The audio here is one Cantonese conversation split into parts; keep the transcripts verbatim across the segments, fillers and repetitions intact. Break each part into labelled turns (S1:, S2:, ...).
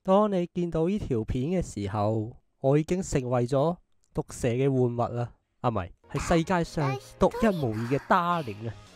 S1: 當你見到呢條片嘅時候，我已經成為咗毒蛇嘅玩物啦。啊，唔係，係世界上獨一無二嘅 Darling 啊！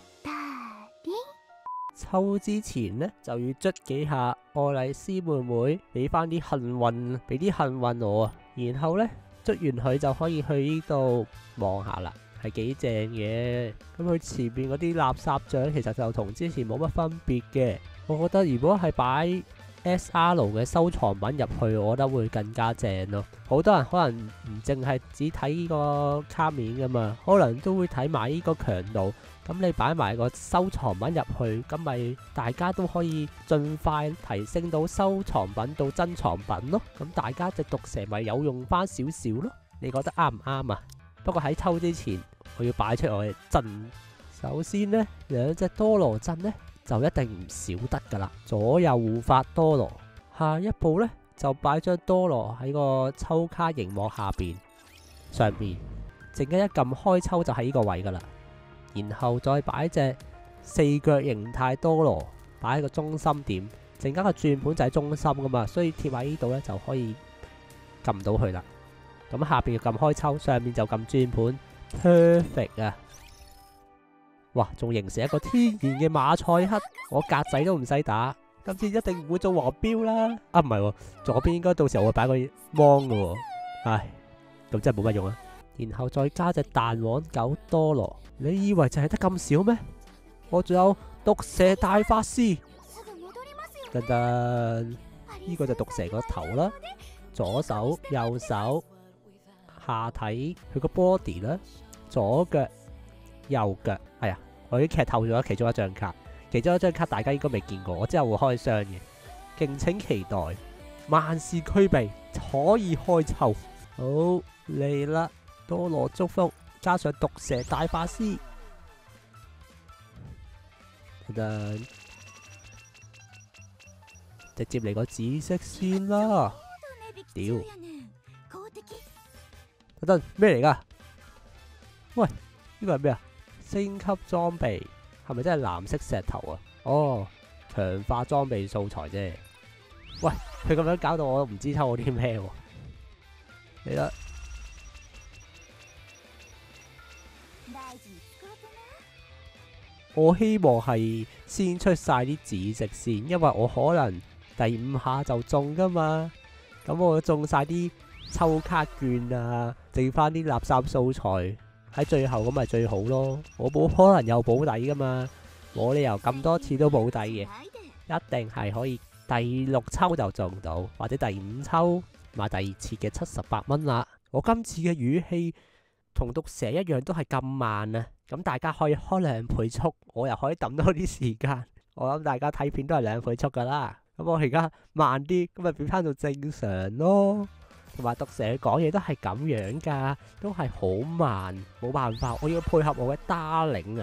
S1: 抽之前呢，就要捽幾下愛麗絲妹妹，俾翻啲幸運，俾啲幸運我啊！然後呢，捽完佢就可以去呢度望下啦，係幾正嘅。咁佢前面嗰啲垃圾獎其實就同之前冇乜分別嘅。我覺得如果係擺 S R 嘅收藏品入去，我覺得會更加正咯。好多人可能唔淨係只睇呢個卡面噶嘛，可能都會睇埋呢個強度。咁你擺埋個收藏品入去，咁咪大家都可以盡快提升到收藏品到珍藏品咯。咁大家隻毒蛇咪有用翻少少咯。你覺得啱唔啱啊？不過喺抽之前，我要擺出我嘅陣。首先呢，兩隻多羅陣呢，就一定唔少得噶啦。左右護法多羅，下一步呢，就擺張多羅喺個抽卡熒幕下邊上邊，靜一一撳開抽就喺呢個位噶啦。然後再擺隻四腳形態多羅擺喺個中心點，陣間個轉盤就喺中心噶嘛，所以貼喺呢度呢，就可以撳到佢啦。咁下邊就撳開抽，上面就撳轉盤 ，perfect 啊！哇，仲形成一個天然嘅馬賽克，我格仔都唔使打，今次一定唔會做黃標啦。啊，唔係喎，左邊應該到時候我會擺個芒噶喎，唉，咁真係冇乜用啊。然後再加隻彈簧狗多羅，你以為就係得咁少咩？我仲有毒蛇大法師，噔噔，呢個就毒蛇個頭啦，左手、右手、下體佢個 body 啦，左腳、右腳。哎呀，我已經劇透咗其中一張卡，其中一張卡大家應該未見過，我之後會開箱嘅，敬請期待。萬事俱備，可以開抽，好嚟啦！多羅祝福加上毒蛇大法師，等等，直接嚟個紫色先啦！屌，等等咩嚟噶？喂，呢個係咩啊？升級裝備係咪真係藍色石頭啊？哦，強化裝備素材啫。喂，佢咁樣搞到我唔知抽我啲咩喎？嚟啦！我希望係先出晒啲紫色先，因為我可能第五下就中噶嘛。咁我中晒啲抽卡券啊，剩翻啲垃圾素材喺最後咁咪最好咯。我冇可能有保底噶嘛，冇理由咁多次都保底嘅，一定係可以第六抽就中到，或者第五抽買第二次嘅七十八蚊啦。我今次嘅語氣同毒蛇一樣都係咁慢啊！咁大家可以開兩倍速，我又可以抌多啲時間。我諗大家睇片都係兩倍速噶啦。咁我而家慢啲，咁咪變翻到正常咯。同埋毒蛇講嘢都係咁樣噶，都係好慢，冇辦法，我要配合我嘅 Darling 啊！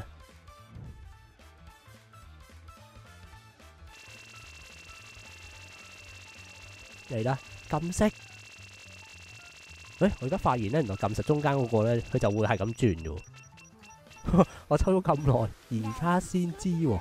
S1: 嚟啦，金色。誒，我而家發現咧，原來撳實中間嗰個咧，佢就會係咁轉嘅。我抽咗咁耐，而家先知喎。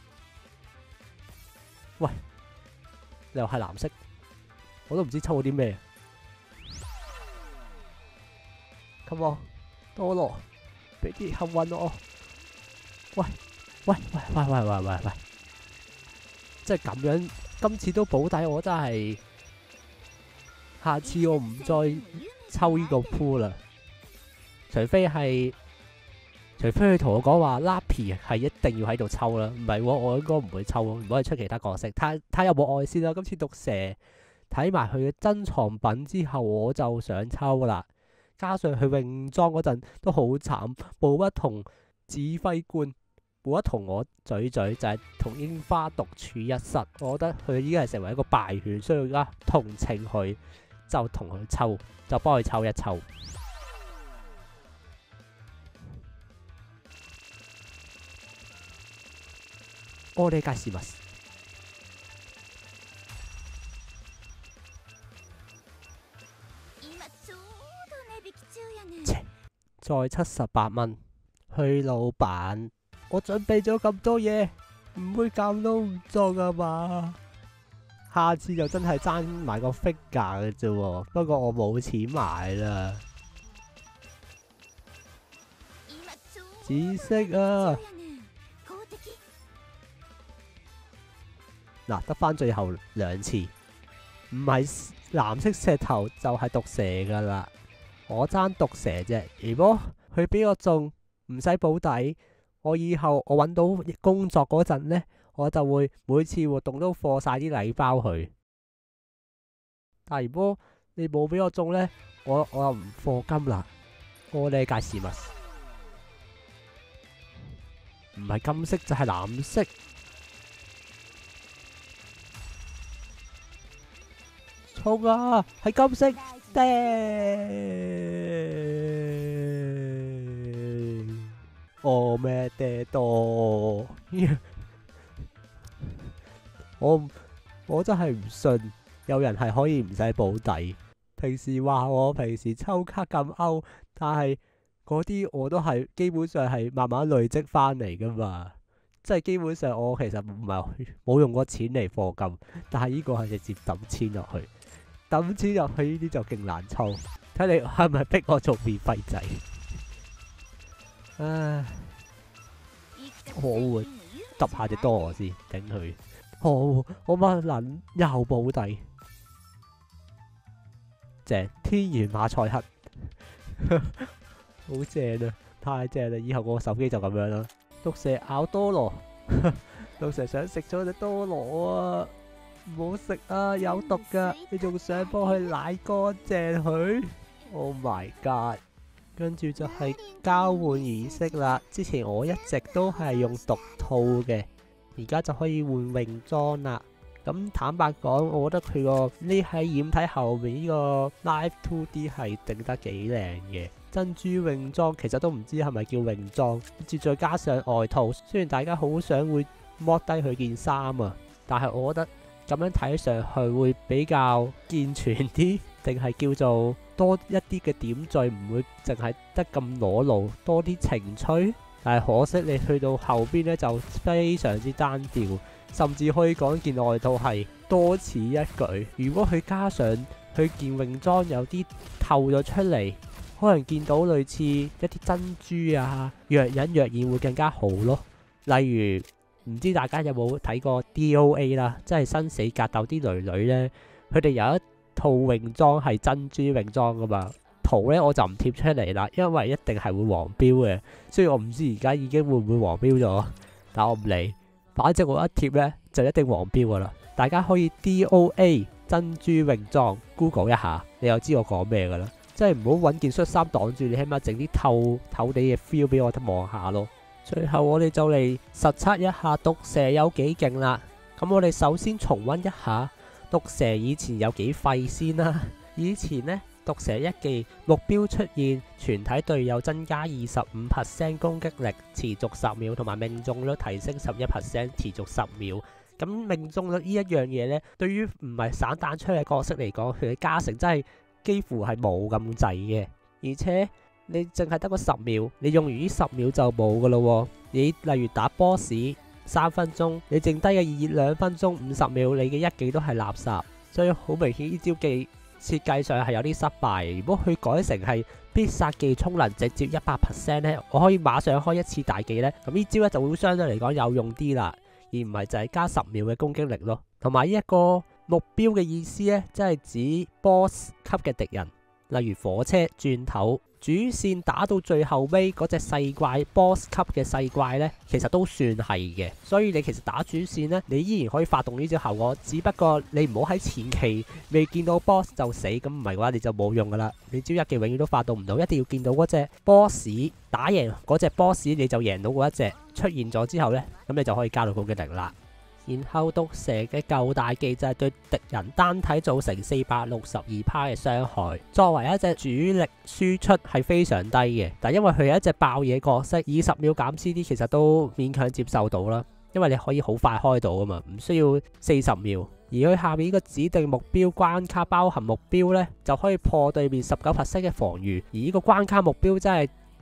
S1: 喂，你又係藍色，我都唔知抽咗啲咩。Come on，多羅，俾啲幸運我。喂喂喂喂喂喂喂喂，即係咁樣，今次都保底，我真係，下次我唔再抽呢個 pool 啦，除非係，除非佢同我講話 Lappy 係一定要喺度抽啦，唔係喎，我應該唔會抽，唔可以出其他角色，睇睇有冇愛先啦。今次毒蛇睇埋佢嘅珍藏品之後，我就想抽啦。加上佢泳裝嗰陣都好慘，冇乜同指揮官，冇乜同我嘴嘴，就係同櫻花獨處一室。我覺得佢已經係成為一個敗犬，所以而家同情佢。就同佢抽，就幫佢抽一抽。我哋介紹乜？切，再七十八蚊。去老闆，我準備咗咁多嘢，唔會咁都唔中啊嘛？ 下次就真係爭埋個 figure 嘅啫喎，不過我冇錢買啦。紫色啊！嗱，得返最後兩次，唔係藍色石頭就係毒蛇噶啦。我爭毒蛇啫，如果佢俾我中，唔使保底，我以後我揾到工作嗰陣呢，我就會每次活動都課晒啲禮包佢。但如果你冇俾我中呢，我我又唔課金啦。我理解事物，唔係金色就係藍色。衝啊！係金色釘，我咩爹多？我我真係唔信有人係可以唔使保底。平時話我平時抽卡咁歐，但係嗰啲我都係基本上係慢慢累積翻嚟噶嘛。即係基本上我其實唔係冇用過錢嚟課金，但係呢個係直接抌錢落去。抌錢入去呢啲就勁難抽，睇你係咪逼我做免費仔？唉，我會揼下隻多我先頂佢。好，我乜撚又保底，正天然馬賽克，好正啊！太正啦！以後我手機就咁樣啦。毒蛇咬多羅，毒蛇想食咗隻多羅啊！唔好食啊，有毒噶！你仲想幫佢舐乾淨佢 ？Oh my god！ 跟住就係交換儀式啦。之前我一直都係用毒套嘅，而家就可以換泳裝啦。咁坦白講，我覺得佢個呢喺掩體後面呢個 Live two D 係整得幾靚嘅。珍珠泳裝其實都唔知係咪叫泳裝，跟住再加上外套。雖然大家好想會剝低佢件衫啊，但係我覺得咁樣睇上去會比較健全啲，定係叫做多一啲嘅點綴，唔會淨係得咁裸露，多啲情趣。但係可惜你去到後邊呢，就非常之單調，甚至可以講件外套係多此一舉。如果佢加上佢件泳裝有啲透咗出嚟，可能見到類似一啲珍珠啊，若隱若現會更加好咯。例如唔知大家有冇睇過 D O A 啦，即係生死格鬥啲女女呢，佢哋有一套泳裝係珍珠泳裝噶嘛。圖呢我就唔貼出嚟啦，因為一定係會黃標嘅。雖然我唔知而家已經會唔會黃標咗，但我唔理，反正我一貼呢就一定黃標噶啦。大家可以 D O A 珍珠泳裝 Google 一下，你又知我講咩噶啦。即係唔好揾件恤衫擋住，你起碼整啲透透地嘅 feel 俾我得望下咯。最後我哋就嚟實測一下毒蛇有幾勁啦。咁我哋首先重溫一下毒蛇以前有幾廢先啦。以前呢，毒蛇一技目標出現，全體隊友增加二十五 percent 攻擊力，持續十秒，同埋命中率提升十一 percent， 持續十秒。咁命中率呢一樣嘢呢，對於唔係散彈槍嘅角色嚟講，佢嘅加成真係幾乎係冇咁滯嘅，而且你淨係得個十秒，你用完呢十秒就冇噶咯。你例如打 boss 三分鐘，你剩低嘅二兩分鐘五十秒，你嘅一技都係垃圾，所以好明顯呢招技設計上係有啲失敗。如果佢改成係必殺技充能直接一百 percent 咧，我可以馬上開一次大技呢，咁呢招咧就會相對嚟講有用啲啦，而唔係就係加十秒嘅攻擊力咯。同埋呢一個目標嘅意思呢，即係指 boss 級嘅敵人，例如火車、鑽頭。主線打到最後尾嗰隻細怪 boss 級嘅細怪呢，其實都算係嘅。所以你其實打主線呢，你依然可以發動呢招效果，只不過你唔好喺前期未見到 boss 就死，咁唔係嘅話你就冇用噶啦。你招一技永遠都發動唔到，一定要見到嗰隻 boss 打贏嗰隻 boss， 你就贏到嗰一隻出現咗之後呢，咁你就可以加到攻擊力啦。然後毒蛇嘅舊大技就係對敵人單體造成四百六十二趴嘅傷害，作為一隻主力輸出係非常低嘅，但因為佢係一隻爆嘢角色，二十秒減 C D 其實都勉強接受到啦，因為你可以好快開到啊嘛，唔需要四十秒。而佢下面呢個指定目標關卡包含目標呢，就可以破對面十九 percent 嘅防禦，而呢個關卡目標真係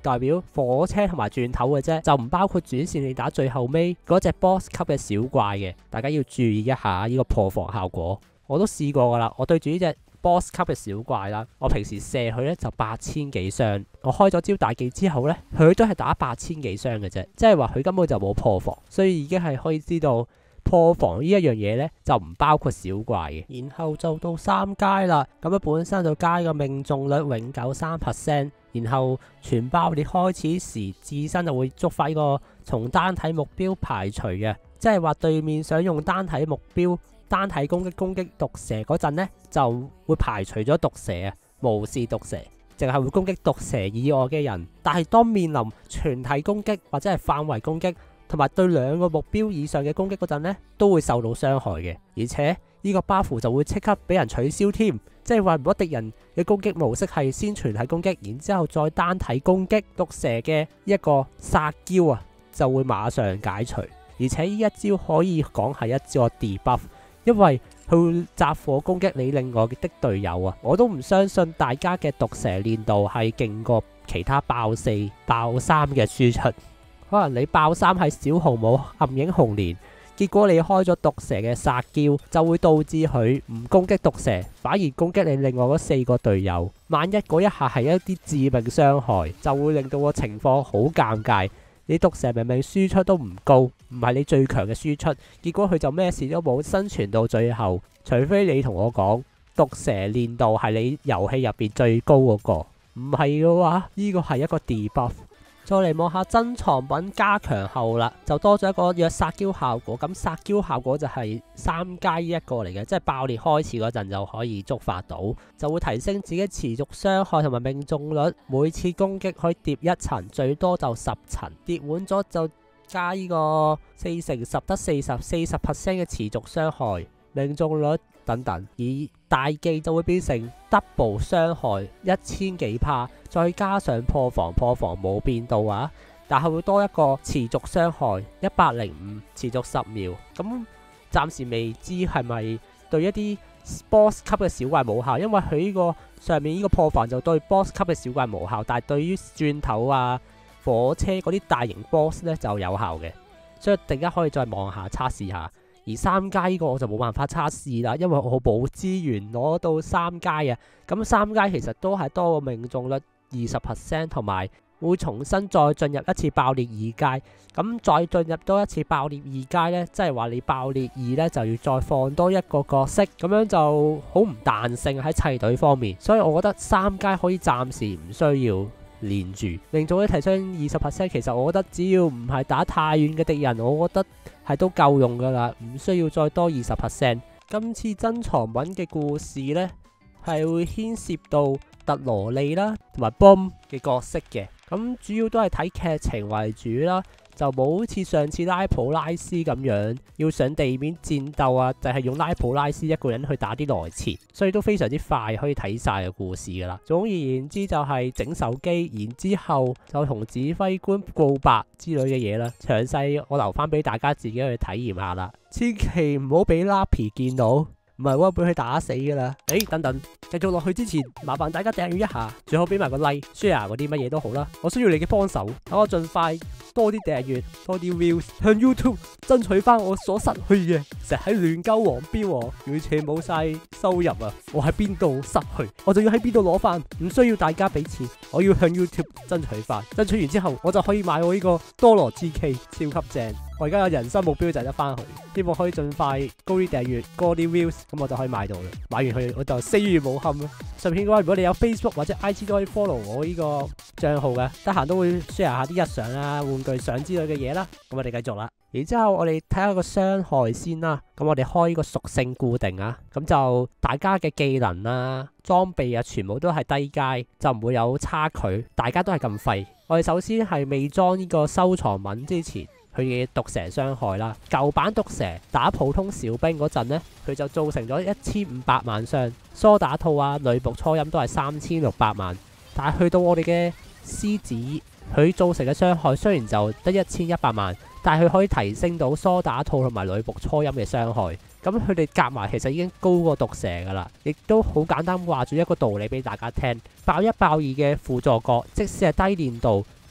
S1: 代表火車同埋轉頭嘅啫，就唔包括主線你打最後尾嗰隻 boss 級嘅小怪嘅。大家要注意一下呢個破防效果。我都試過噶啦，我對住呢隻 boss 級嘅小怪啦，我平時射佢咧就八千幾傷，我開咗招大技之後咧，佢都係打八千幾傷嘅啫，即係話佢根本就冇破防，所以已經係可以知道破防呢一樣嘢咧就唔包括小怪嘅。然後就到三階啦，咁樣本身就加個命中率永久三 percent， 然後全爆裂開始時自身就會觸發呢個從單體目標排除嘅，即係話對面想用單體目標單體攻擊攻擊毒蛇嗰陣呢，就會排除咗毒蛇啊，無視毒蛇，淨係會攻擊毒蛇以外嘅人。但係當面臨全體攻擊或者係範圍攻擊，同埋對兩個目標以上嘅攻擊嗰陣呢，都會受到傷害嘅。而且呢個 buff 就會即刻俾人取消添，即係話如果敵人嘅攻擊模式係先全體攻擊，然之後再單體攻擊毒蛇嘅一個殺嬌啊，就會馬上解除。而且呢一招可以講係一招 debuff。因為佢會雜火攻擊你另外嘅隊友啊，我都唔相信大家嘅毒蛇練度係勁過其他爆四、爆三嘅輸出。可能你爆三係小紅帽、暗影紅蓮，結果你開咗毒蛇嘅殺嬌，就會導致佢唔攻擊毒蛇，反而攻擊你另外嗰四個隊友。萬一嗰一下係一啲致命傷害，就會令到個情況好尷尬。你毒蛇明明輸出都唔高，唔係你最強嘅輸出，結果佢就咩事都冇，生存到最後。除非你同我講毒蛇練度係你遊戲入邊最高嗰個，唔係嘅話，呢個係一個 debuff。再嚟望下珍藏品加強後啦，就多咗一個弱殺嬌效果。咁殺嬌效果就係三階一個嚟嘅，即係爆裂開始嗰陣就可以觸發到，就會提升自己持續傷害同埋命中率。每次攻擊可以疊一層，最多就十層。疊滿咗就加呢個四乘十得四十四十 percent 嘅持續傷害、命中率等等。而大技就會變成 double 傷害一千幾帕，再加上破防，破防冇變到啊，但係會多一個持續傷害一百零五，持續十秒。咁暫時未知係咪對一啲 boss 級嘅小怪無效，因為佢呢個上面呢個破防就對 boss 級嘅小怪無效，但係對於轉頭啊、火車嗰啲大型 boss 咧就有效嘅，所以大家可以再望下測試下。而三階呢個我就冇辦法測試啦，因為我冇資源攞到三階啊。咁三階其實都係多個命中率二十 percent， 同埋會重新再進入一次爆裂二階。咁再進入多一次爆裂二階呢，即係話你爆裂二呢就要再放多一個角色，咁樣就好唔彈性喺砌隊方面。所以我覺得三階可以暫時唔需要連住，命中率提升二十 percent。其實我覺得只要唔係打太遠嘅敵人，我覺得係都夠用噶啦，唔需要再多二十 percent。今次珍藏品嘅故事呢，係會牽涉到特羅利啦同埋 Boom 嘅角色嘅，咁主要都係睇劇情為主啦，就冇好似上次拉普拉斯咁樣要上地面戰鬥啊，就係用拉普拉斯一個人去打啲來切，所以都非常之快可以睇晒嘅故事噶啦。總而言之就係整手機，然之後就同指揮官告白之類嘅嘢啦。詳細我留翻俾大家自己去體驗下啦，千祈唔好俾拉皮見到。唔係我俾佢打死噶啦！誒、欸，等等，繼續落去之前，麻煩大家訂閱一下，最好俾埋個 like、share 嗰啲乜嘢都好啦。我需要你嘅幫手，等我盡快多啲訂閱，多啲 views，向 YouTube 爭取翻我所失去嘅。成日喺亂鳩黃標，完全冇晒收入啊！我喺邊度失去，我就要喺邊度攞翻，唔需要大家俾錢，我要向 YouTube 爭取翻。爭取完之後，我就可以買我呢個多羅 G K， 超級正。我而家有人生目標就係得翻去，希望可以盡快高啲訂閱，高啲 views，咁我就可以買到啦。買完佢我就死如無憾啦。順便嘅話，如果你有 Facebook 或者 I G 都可以 follow 我呢個賬號嘅，得閒都會 share 下啲日常啊、玩具相之類嘅嘢啦。咁我哋繼續啦。然之後我哋睇下個傷害先啦。咁我哋開呢個屬性固定啊，咁就大家嘅技能啊、裝備啊，全部都係低階，就唔會有差距，大家都係咁廢。我哋首先係未裝呢個收藏品之前，佢嘅毒蛇傷害啦，舊版毒蛇打普通小兵嗰陣呢，佢就造成咗一千五百萬傷。梳打兔啊、女僕初音都係三千六百萬，但係去到我哋嘅獅子，佢造成嘅傷害雖然就得一千一百萬，但係佢可以提升到梳打兔同埋女僕初音嘅傷害。咁佢哋夾埋其實已經高過毒蛇噶啦，亦都好簡單話住一個道理俾大家聽：爆一爆二嘅輔助角，即使係低練度，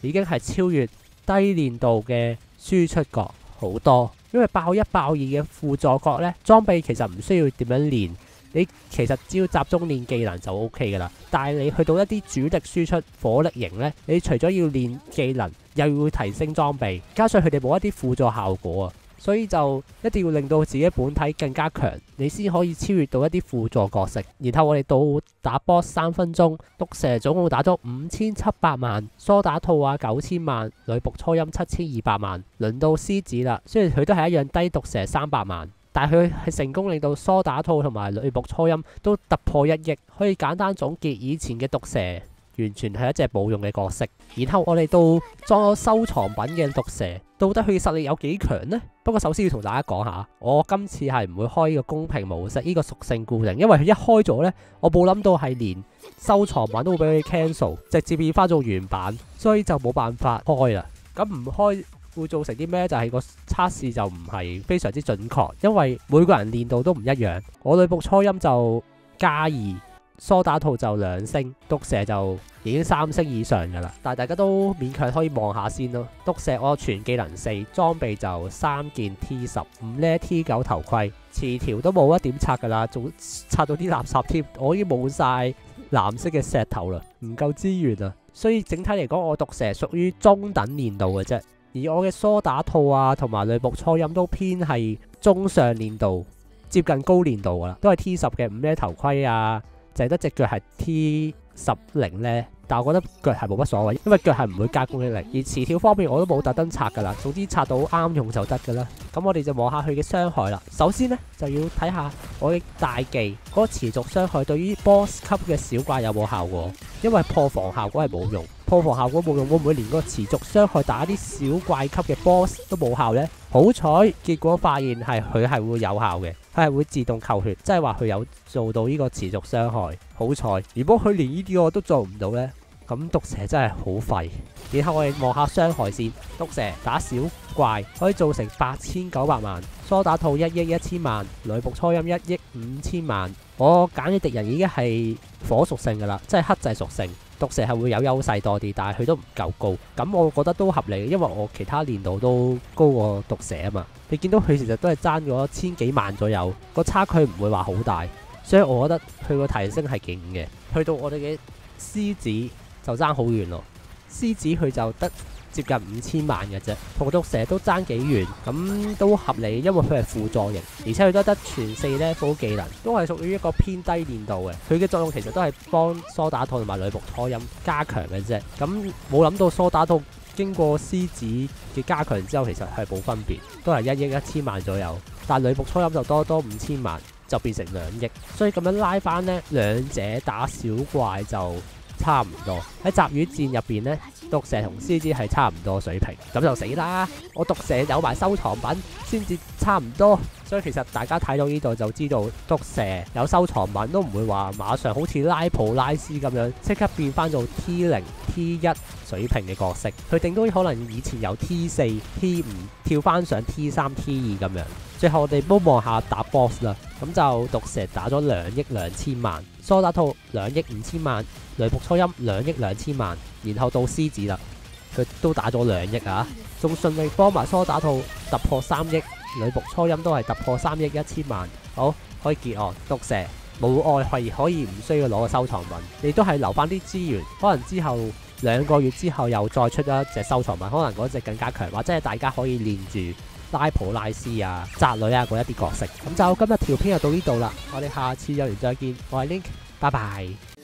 S1: 已經係超越低練度嘅輸出角好多。因為爆一爆二嘅輔助角呢，裝備其實唔需要點樣練，你其實只要集中練技能就 O K 噶啦。但係你去到一啲主力輸出火力型呢，你除咗要練技能，又要提升裝備，加上佢哋冇一啲輔助效果啊，所以就一定要令到自己本體更加強，你先可以超越到一啲輔助角色。然後我哋到打 boss 三分鐘，毒蛇總共打咗五千七百萬，梳打兔啊九千萬，女僕初音七千二百萬，輪到獅子啦。雖然佢都係一樣低毒蛇三百萬，但係佢係成功令到梳打兔同埋女僕初音都突破一億。可以簡單總結，以前嘅毒蛇完全係一隻冇用嘅角色。然後我哋到裝咗收藏品嘅毒蛇，到底佢嘅實力有幾強呢？不過首先要同大家講下，我今次係唔會開呢個公平模式，呢個屬性固定，因為佢一開咗呢，我冇諗到係連收藏品都會俾佢 cancel， 直接變翻做原版，所以就冇辦法開啦。咁唔開會造成啲咩？就係個測試就唔係非常之準確，因為每個人練度都唔一樣。我女僕初音就加二。梳打兔就兩星，毒蛇就已經三星以上噶啦，但係大家都勉強可以望下先咯。毒蛇我全技能四，裝備就三件 T 十五呢 T 九頭盔，詞條都冇一點拆噶啦，仲拆到啲垃圾添，我已經冇晒藍色嘅石頭啦，唔夠資源啊，所以整體嚟講，我毒蛇屬於中等練度嘅啫，而我嘅梳打兔啊同埋女僕初音都偏係中上練度，接近高練度噶啦，都係 T 十嘅五呢頭盔啊。就係得隻腳係 T 十零呢，但係我覺得腳係冇乜所謂，因為腳係唔會加攻擊力。而詞條方面我都冇特登拆噶啦，總之拆到啱用就得噶啦。咁我哋就望下佢嘅傷害啦。首先呢，就要睇下我嘅大技嗰個持續傷害對於 boss 級嘅小怪有冇效果，因為破防效果係冇用。破防效果冇用，會唔會連個持續傷害打啲小怪級嘅 boss 都冇效呢？好彩，結果發現係佢係會有效嘅，佢係會自動扣血，即係話佢有做到呢個持續傷害。好彩，如果佢連呢啲我都做唔到呢，咁毒蛇真係好廢。然後我哋望下傷害先，毒蛇打小怪可以造成八千九百萬，梳打兔一億一千萬，女僕初音一億五千萬。我揀嘅敵人已經係火屬性噶啦，即係克制屬性。毒蛇係會有優勢多啲，但係佢都唔夠高，咁我覺得都合理，因為我其他練度都高過毒蛇啊嘛。你見到佢其實都係爭咗千幾萬左右，個差距唔會話好大，所以我覺得佢個提升係勁嘅。去到我哋嘅獅子就爭好遠咯，獅子佢就得接近五千萬嘅啫，同毒蛇都爭幾遠，咁都合理，因為佢係輔助型，而且佢都得全四 level 技能，都係屬於一個偏低練度嘅。佢嘅作用其實都係幫梳打兔同埋女僕初音加強嘅啫。咁冇諗到梳打兔經過獅子嘅加強之後，其實係冇分別，都係一億一千萬左右。但係女僕初音就多多五千萬，就變成兩億。所以咁樣拉翻呢，兩者打小怪就差唔多。喺集魚戰入邊呢，毒蛇同獅子係差唔多水平，咁就死啦！我毒蛇有埋收藏品先至差唔多，所以其實大家睇到呢度就知道，毒蛇有收藏品都唔會話馬上好似拉普拉斯咁樣即刻變翻做 T 零 T 一水平嘅角色，佢頂多可能以前有 T 四 T 五跳翻上 T 三 T 二咁樣。最後我哋都望下打 boss 啦，咁就毒蛇打咗兩億兩千萬，梳打兔兩億五千萬，女僕初音兩億兩千萬，然後到獅子啦，佢都打咗兩億啊，仲順利幫埋梳打兔突破三億，女僕初音都係突破三億一千萬。好，可以結案，毒蛇冇愛係可以唔需要攞個收藏品，你都係留翻啲資源，可能之後兩個月之後又再出一隻收藏品，可能嗰隻更加強，或者係大家可以練住拉普拉斯啊、宅女啊嗰一啲角色。咁就今日條片就到呢度啦，我哋下次有緣再見，我係 Link，拜拜。